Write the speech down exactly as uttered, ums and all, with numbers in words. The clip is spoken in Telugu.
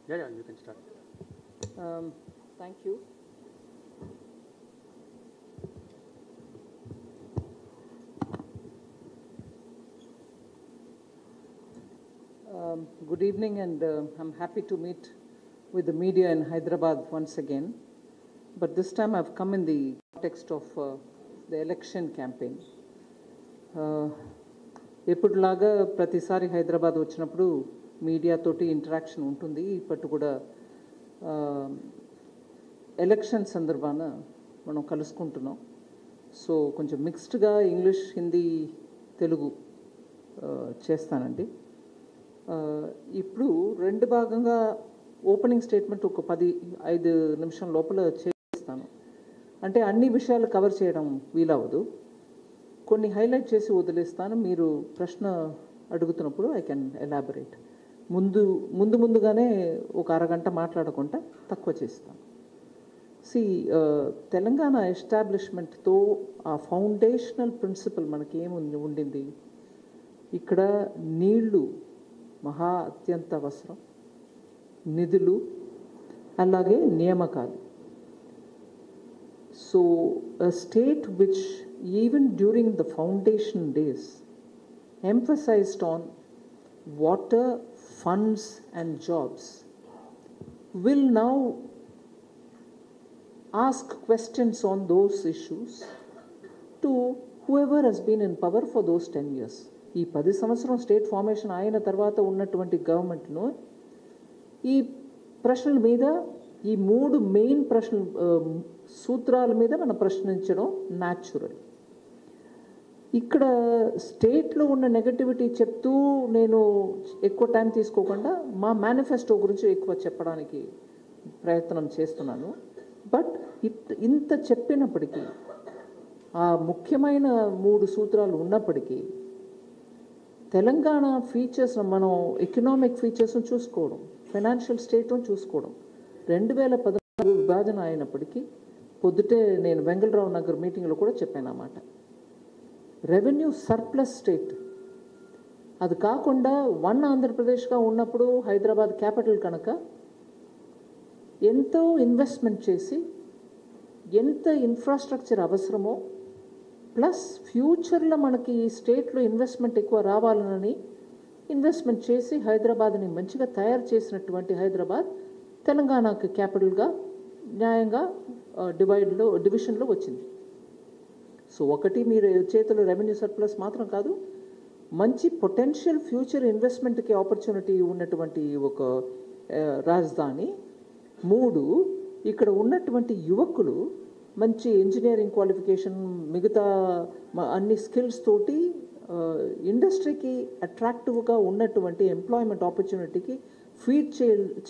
Yeah, yeah, you can start. Um, thank you. Um, good evening, and uh, I'm happy to meet with the media in Hyderabad once again. But this time I've come in the context of uh, the election campaign. ఎప్పుడులాగా ప్రతిసారి హైదరాబాద్ వచ్చినప్పుడు మీడియా తోటి ఇంటరాక్షన్ ఉంటుంది. ఇప్పటి కూడా ఎలక్షన్ సందర్భాన మనం కలుసుకుంటున్నాం. సో కొంచెం మిక్స్డ్గా ఇంగ్లీష్, హిందీ, తెలుగు చేస్తానండి. ఇప్పుడు రెండు భాగంగా ఓపెనింగ్ స్టేట్మెంట్ ఒక పది ఐదు నిమిషం లోపల చేస్తాను. అంటే అన్ని విషయాలు కవర్ చేయడం వీలవ్వదు. కొన్ని హైలైట్ చేసి వదిలేస్తాను. మీరు ప్రశ్న అడుగుతున్నప్పుడు ఐ కెన్ ఎలాబరేట్. ముందు ముందు ముందుగానే ఒక అరగంట మాట్లాడకుండా తక్కువ చేస్తాను. సి తెలంగాణ ఎస్టాబ్లిష్మెంట్తో ఆ ఫౌండేషనల్ ప్రిన్సిపల్ మనకి ఏముంది ఉండింది, ఇక్కడ నీళ్లు మహా అత్యంత అవసరం, నిధులు, అలాగే నియామకాలు. So a state which even during the foundation days emphasized on water, funds and jobs will now ask questions on those issues to whoever has been in power for those ten years. ఈ పది సంవత్సరం స్టేట్ ఫార్మేషన్ అయిన తర్వాత ఉన్నటువంటి గవర్నమెంట్ను ఈ ప్రశ్నల మీద, ఈ మూడు మెయిన్ ప్రశ్నలు సూత్రాల మీద మనం ప్రశ్నించడం న్యాచురల్. ఇక్కడ స్టేట్లో ఉన్న నెగటివిటీ చెప్తూ నేను ఎక్కువ టైం తీసుకోకుండా మా మేనిఫెస్టో గురించి ఎక్కువ చెప్పడానికి ప్రయత్నం చేస్తున్నాను. బట్ ఇంత చెప్పినప్పటికీ, ఆ ముఖ్యమైన మూడు సూత్రాలు ఉన్నప్పటికీ, తెలంగాణ ఫీచర్స్, మనం ఎకనామిక్ ఫీచర్స్ను చూసుకోవడం, ఫైనాన్షియల్ స్టేట్ను చూసుకోవడం, రెండు వేల పదహారు విభజన అయినప్పటికీ, పొద్దుటే నేను వెంగళరావు నగర్ మీటింగ్లో కూడా చెప్పాను అన్నమాట, రెవెన్యూ సర్ప్లస్ స్టేట్. అది కాకుండా వన్ ఆంధ్రప్రదేశ్గా ఉన్నప్పుడు హైదరాబాద్ క్యాపిటల్ కనుక ఎంతో ఇన్వెస్ట్మెంట్ చేసి, ఎంత ఇన్ఫ్రాస్ట్రక్చర్ అవసరమో, ప్లస్ ఫ్యూచర్లో మనకి ఈ స్టేట్లో ఇన్వెస్ట్మెంట్ ఎక్కువ రావాలని ఇన్వెస్ట్మెంట్ చేసి హైదరాబాద్ని మంచిగా తయారు చేసినటువంటి హైదరాబాద్ తెలంగాణకు క్యాపిటల్గా న్యాయంగా డివైడ్లో డివిజన్లో వచ్చింది. సో ఒకటి, మీరు చేతిలో రెవెన్యూ సర్ప్లస్ మాత్రం కాదు, మంచి పొటెన్షియల్ ఫ్యూచర్ ఇన్వెస్ట్మెంట్కి ఆపర్చునిటీ ఉన్నటువంటి ఒక రాజధాని. మూడు, ఇక్కడ ఉన్నటువంటి యువకులు మంచి ఇంజనీరింగ్ క్వాలిఫికేషన్, మిగతా అన్ని స్కిల్స్ తోటి ఇండస్ట్రీకి అట్రాక్టివ్గా ఉన్నటువంటి ఎంప్లాయ్మెంట్ ఆపర్చునిటీకి ఫీడ్ చే